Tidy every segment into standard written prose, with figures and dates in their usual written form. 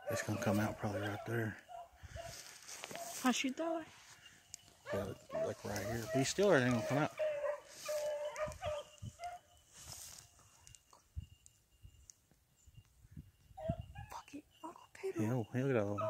It's gonna come out probably right there. I shoot that way. Yeah, like right here. Be still or it ain't gonna come out. Fuck it, Uncle Peter. He'll get out.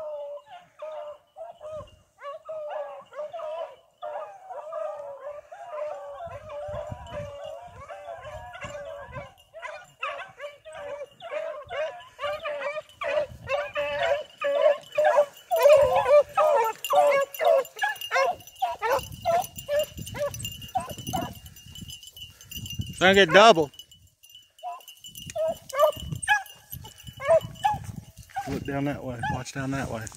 It's gonna get double. Look down that way. Watch down that way.